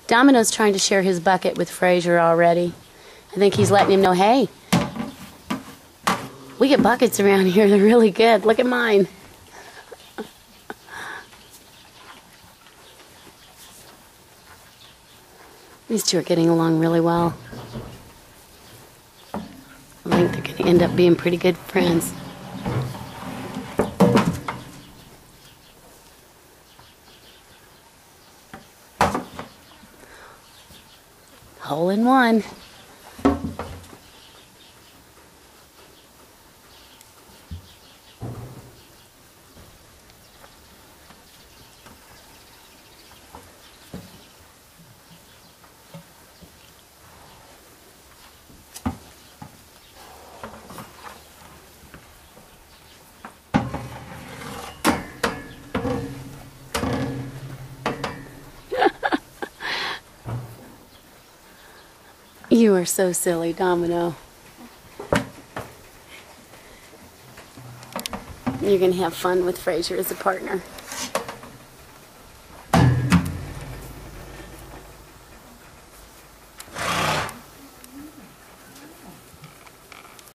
Domino's trying to share his bucket with Fraser already. I think he's letting him know, hey, we get buckets around here. They're really good. Look at mine. These two are getting along really well. I think they're going to end up being pretty good friends. Hole in one. You are so silly, Domino. You're going to have fun with Fraser as a partner.